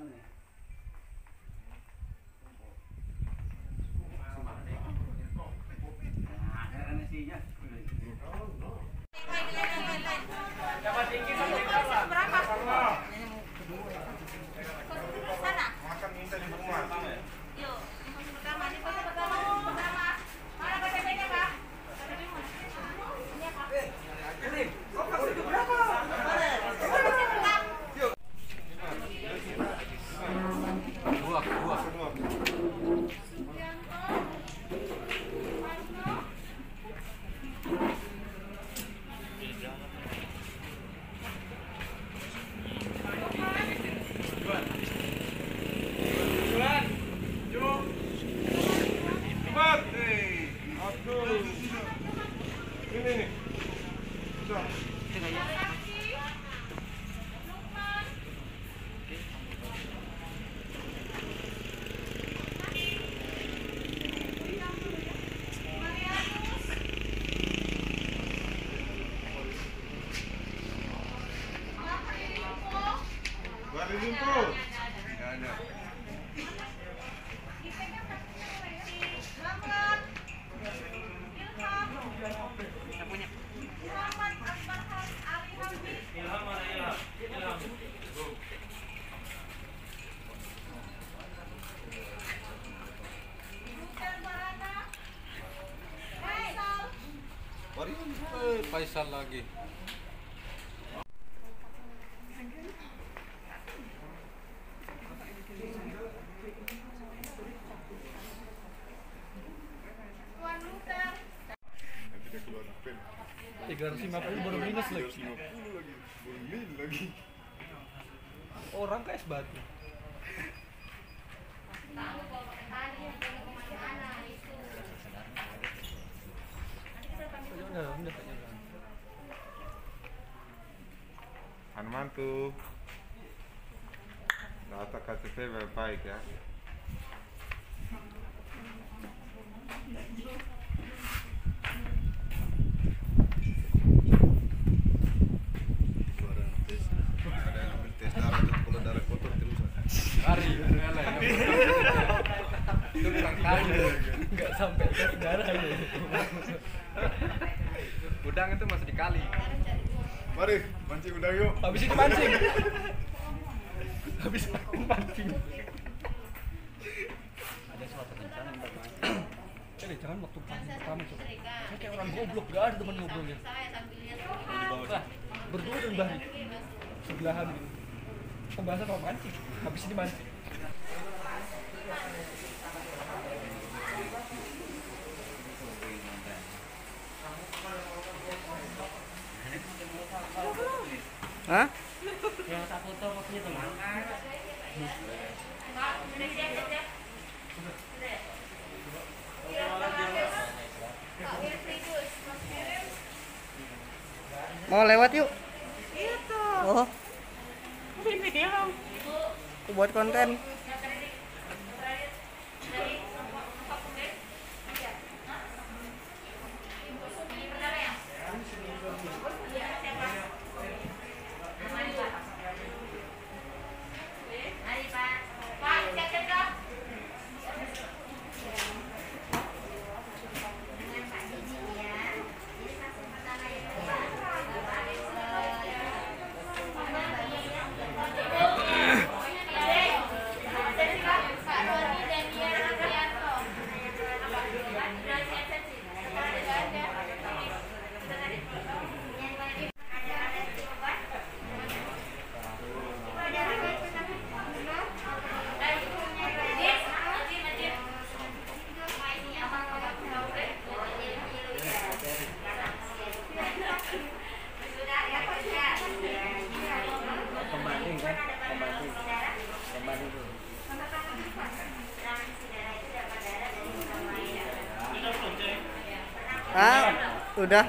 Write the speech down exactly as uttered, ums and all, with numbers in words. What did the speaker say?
Faisal lagi. tiga ratus lima puluh baru minus lagi. lagi. Orang kayak es batu. Udah, udah. Mantu data K T P baik ya. Ada yang ambil tes darah tuh, kalau darah kotor terus. Hari itu kurang kali nggak sampai tes darah ya. Udang itu masih dikali. Mari mancing udang yuk. Habis itu mancing. Habis mancing. Ada suatu rencana untuk mancing. Jadi jangan waktu pertama coba. Saya kayak orang goblok, gak ada teman ngobrolnya. Nah, berdua dan Bahri sebelahan gitu. Pembahasan soal mancing. Habis ini mancing. Hah? Yang tak foto maksudnya teman. Mau lewat yuk. Itu. Oh, Ini ya. buat konten. Ah, udah.